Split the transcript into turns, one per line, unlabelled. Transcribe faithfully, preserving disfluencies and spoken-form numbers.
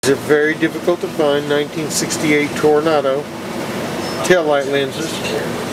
They're very difficult to find nineteen sixty-eight Toronado taillight lenses.